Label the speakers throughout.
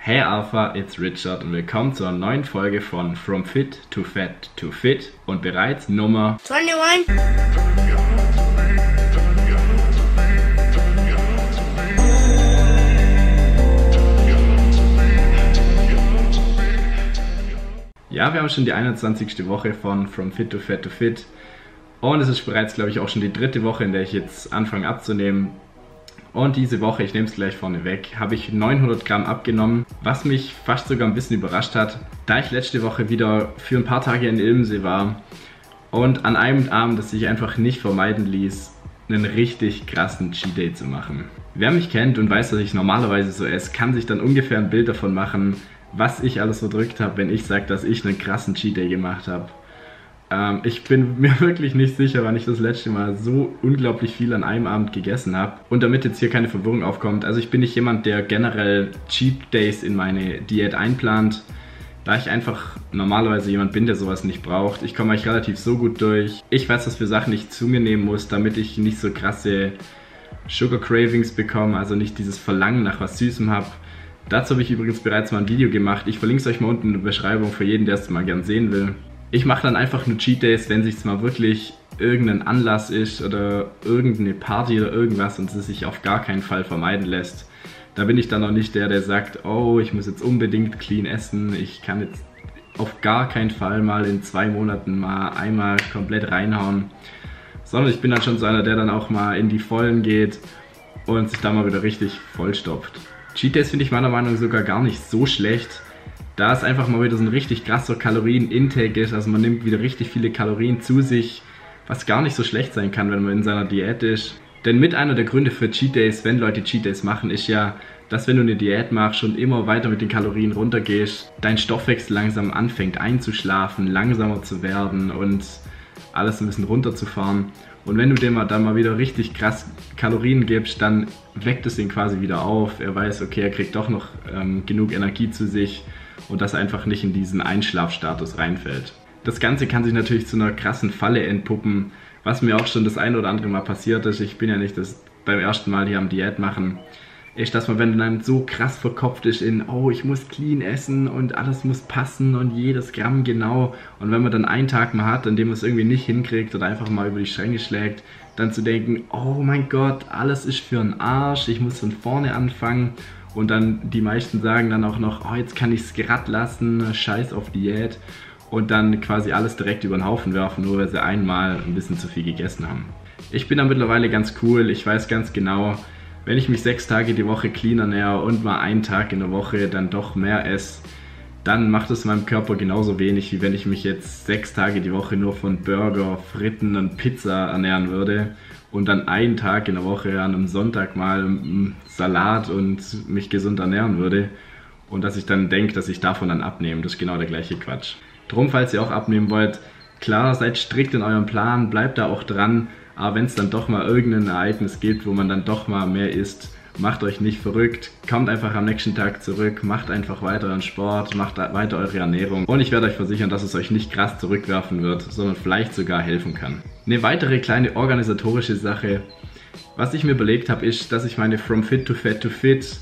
Speaker 1: Hey Alpha, it's Richard und willkommen zur neuen Folge von From Fit to Fat to Fit und bereits Nummer
Speaker 2: 21.
Speaker 1: Ja, wir haben schon die 21. Woche von From Fit to Fat to Fit und es ist bereits, glaube ich, auch schon die dritte Woche, in der ich jetzt anfange abzunehmen. Und diese Woche, ich nehme es gleich vorne weg, habe ich 900 Gramm abgenommen, was mich fast sogar ein bisschen überrascht hat, da ich letzte Woche wieder für ein paar Tage in Ilmsee war und an einem Abend, das sich einfach nicht vermeiden ließ, einen richtig krassen Cheat Day zu machen. Wer mich kennt und weiß, dass ich normalerweise so esse, kann sich dann ungefähr ein Bild davon machen, was ich alles verdrückt habe, wenn ich sage, dass ich einen krassen Cheat Day gemacht habe. Ich bin mir wirklich nicht sicher, wann ich das letzte Mal so unglaublich viel an einem Abend gegessen habe. Und damit jetzt hier keine Verwirrung aufkommt, also ich bin nicht jemand, der generell Cheat Days in meine Diät einplant, da ich einfach normalerweise jemand bin, der sowas nicht braucht. Ich komme eigentlich relativ so gut durch. Ich weiß, was für Sachen ich zu mir nehmen muss, damit ich nicht so krasse Sugar Cravings bekomme, also nicht dieses Verlangen nach was Süßem habe. Dazu habe ich übrigens bereits mal ein Video gemacht. Ich verlinke es euch mal unten in der Beschreibung für jeden, der es mal gern sehen will. Ich mache dann einfach nur Cheat Days, wenn sich mal wirklich irgendein Anlass ist oder irgendeine Party oder irgendwas und es sich auf gar keinen Fall vermeiden lässt. Da bin ich dann auch nicht der sagt, oh, ich muss jetzt unbedingt clean essen, ich kann jetzt auf gar keinen Fall mal in 2 Monaten mal einmal komplett reinhauen. Sondern ich bin dann schon so einer, der dann auch mal in die Vollen geht und sich da mal wieder richtig vollstopft. Cheat Days finde ich meiner Meinung nach sogar gar nicht so schlecht, da es einfach mal wieder so ein richtig krasser Kalorien-Intake ist, also man nimmt wieder richtig viele Kalorien zu sich, was gar nicht so schlecht sein kann, wenn man in seiner Diät ist. Denn mit einer der Gründe für Cheat Days, wenn Leute Cheat Days machen, ist ja, dass wenn du eine Diät machst und immer weiter mit den Kalorien runtergehst, dein Stoffwechsel langsam anfängt einzuschlafen, langsamer zu werden und alles ein bisschen runterzufahren. Und wenn du dem dann mal wieder richtig krass Kalorien gibst, dann weckt es ihn quasi wieder auf. Er weiß, okay, er kriegt doch noch genug Energie zu sich und dass er einfach nicht in diesen Einschlafstatus reinfällt. Das Ganze kann sich natürlich zu einer krassen Falle entpuppen, was mir auch schon das ein oder andere Mal passiert ist. Ich bin ja nicht beim ersten Mal hier am Diät machen. Ist, dass man, wenn dann so krass verkopft ist in, oh, ich muss clean essen und alles muss passen und jedes Gramm genau. Und wenn man dann einen Tag mal hat, an dem man es irgendwie nicht hinkriegt oder einfach mal über die Stränge schlägt, dann zu denken, oh mein Gott, alles ist für einen Arsch, ich muss von vorne anfangen. Und dann die meisten sagen dann auch noch, oh, jetzt kann ich es glatt lassen, scheiß auf Diät. Und dann quasi alles direkt über den Haufen werfen, nur weil sie einmal ein bisschen zu viel gegessen haben. Ich bin da mittlerweile ganz cool, ich weiß ganz genau, wenn ich mich 6 Tage die Woche clean ernähre und mal einen Tag in der Woche dann doch mehr esse, dann macht es meinem Körper genauso wenig, wie wenn ich mich jetzt 6 Tage die Woche nur von Burger, Fritten und Pizza ernähren würde und dann einen Tag in der Woche an einem Sonntag mal Salat und mich gesund ernähren würde und dass ich dann denke, dass ich davon dann abnehme. Das ist genau der gleiche Quatsch. Drum, falls ihr auch abnehmen wollt, klar, seid strikt in eurem Plan, bleibt da auch dran. Aber wenn es dann doch mal irgendein Ereignis gibt, wo man dann doch mal mehr isst, macht euch nicht verrückt, kommt einfach am nächsten Tag zurück, macht einfach weiter euren Sport, macht weiter eure Ernährung und ich werde euch versichern, dass es euch nicht krass zurückwerfen wird, sondern vielleicht sogar helfen kann. Eine weitere kleine organisatorische Sache, was ich mir überlegt habe, ist, dass ich meine From Fit to Fat to Fit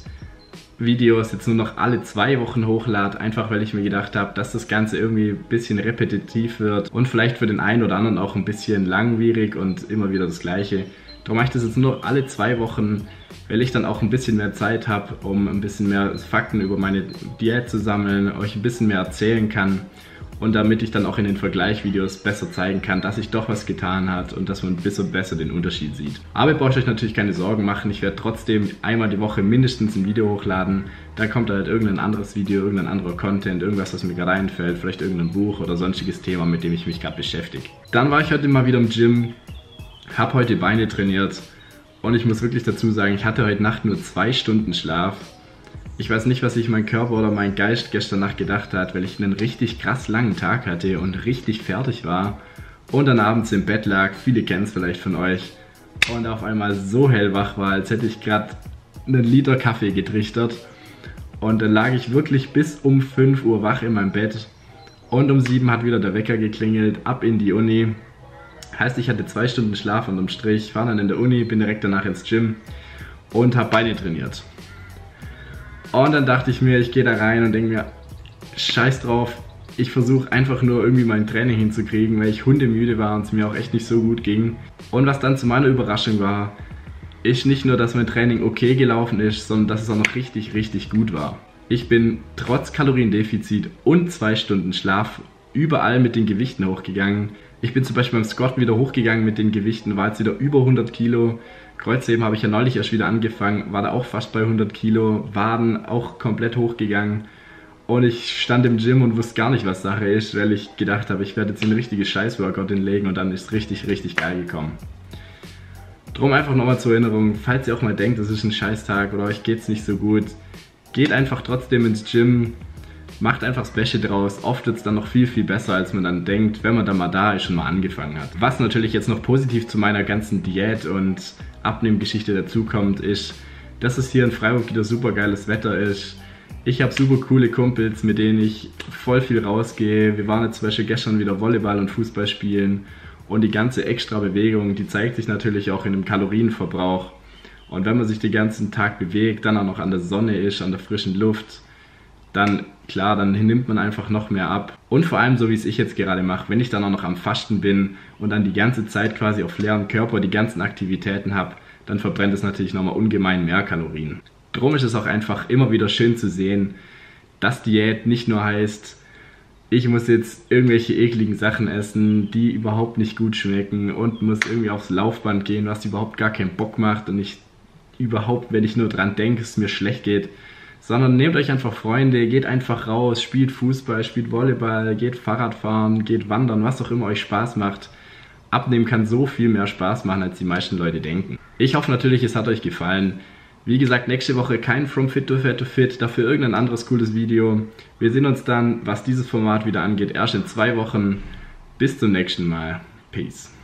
Speaker 1: Videos jetzt nur noch alle 2 Wochen hochlade, einfach weil ich mir gedacht habe, dass das Ganze irgendwie ein bisschen repetitiv wird und vielleicht für den einen oder anderen auch ein bisschen langwierig und immer wieder das Gleiche. Darum mache ich das jetzt nur noch alle 2 Wochen, weil ich dann auch ein bisschen mehr Zeit habe, um ein bisschen mehr Fakten über meine Diät zu sammeln, euch ein bisschen mehr erzählen kann und damit ich dann auch in den Vergleichvideos besser zeigen kann, dass sich doch was getan hat und dass man ein bisschen besser den Unterschied sieht. Aber ihr braucht euch natürlich keine Sorgen machen, ich werde trotzdem einmal die Woche mindestens ein Video hochladen, da kommt halt irgendein anderes Video, irgendein anderer Content, irgendwas, was mir gerade einfällt, vielleicht irgendein Buch oder sonstiges Thema, mit dem ich mich gerade beschäftige. Dann war ich heute mal wieder im Gym, habe heute Beine trainiert und ich muss wirklich dazu sagen, ich hatte heute Nacht nur 2 Stunden Schlaf. Ich weiß nicht, was sich mein Körper oder mein Geist gestern Nacht gedacht hat, weil ich einen richtig krass langen Tag hatte und richtig fertig war und dann abends im Bett lag, viele kennen es vielleicht von euch, und auf einmal so hellwach war, als hätte ich gerade einen Liter Kaffee getrichtert und dann lag ich wirklich bis um 5 Uhr wach in meinem Bett und um 7 hat wieder der Wecker geklingelt, ab in die Uni. Heißt, ich hatte 2 Stunden Schlaf unterm Strich, war dann in der Uni, bin direkt danach ins Gym und habe Beine trainiert. Und dann dachte ich mir, ich gehe da rein und denke mir, scheiß drauf, ich versuche einfach nur irgendwie mein Training hinzukriegen, weil ich hundemüde war und es mir auch echt nicht so gut ging. Und was dann zu meiner Überraschung war, ist nicht nur, dass mein Training okay gelaufen ist, sondern dass es auch noch richtig, richtig gut war. Ich bin trotz Kaloriendefizit und 2 Stunden Schlaf überall mit den Gewichten hochgegangen. Ich bin zum Beispiel beim Squat wieder hochgegangen mit den Gewichten, war jetzt wieder über 100 Kilo. Kreuzheben habe ich ja neulich erst wieder angefangen, war da auch fast bei 100 Kilo. Waden auch komplett hochgegangen. Und ich stand im Gym und wusste gar nicht, was Sache ist, weil ich gedacht habe, ich werde jetzt ein richtiges Scheiß-Workout hinlegen und dann ist es richtig, richtig geil gekommen. Drum einfach nochmal zur Erinnerung, falls ihr auch mal denkt, es ist ein Scheißtag oder euch geht es nicht so gut, geht einfach trotzdem ins Gym, macht einfach das Beste draus. Oft wird es dann noch viel, viel besser, als man dann denkt, wenn man dann mal da ist und mal angefangen hat. Was natürlich jetzt noch positiv zu meiner ganzen Diät und Abnehmgeschichte dazukommt, ist, dass es hier in Freiburg wieder super geiles Wetter ist. Ich habe super coole Kumpels, mit denen ich voll viel rausgehe. Wir waren jetzt zum Beispiel gestern wieder Volleyball und Fußball spielen. Und die ganze extra Bewegung, die zeigt sich natürlich auch in dem Kalorienverbrauch. Und wenn man sich den ganzen Tag bewegt, dann auch noch an der Sonne ist, an der frischen Luft, dann klar, dann nimmt man einfach noch mehr ab. Und vor allem so wie es ich jetzt gerade mache, wenn ich dann auch noch am Fasten bin und dann die ganze Zeit quasi auf leeren Körper die ganzen Aktivitäten habe, dann verbrennt es natürlich nochmal ungemein mehr Kalorien. Drum ist es auch einfach immer wieder schön zu sehen, dass Diät nicht nur heißt, ich muss jetzt irgendwelche ekligen Sachen essen, die überhaupt nicht gut schmecken und muss irgendwie aufs Laufband gehen, was überhaupt gar keinen Bock macht und ich überhaupt, wenn ich nur dran denke, es mir schlecht geht. Sondern nehmt euch einfach Freunde, geht einfach raus, spielt Fußball, spielt Volleyball, geht Fahrradfahren, geht wandern, was auch immer euch Spaß macht. Abnehmen kann so viel mehr Spaß machen, als die meisten Leute denken. Ich hoffe natürlich, es hat euch gefallen. Wie gesagt, nächste Woche kein From Fit to Fat to Fit, dafür irgendein anderes cooles Video. Wir sehen uns dann, was dieses Format wieder angeht, erst in 2 Wochen. Bis zum nächsten Mal. Peace.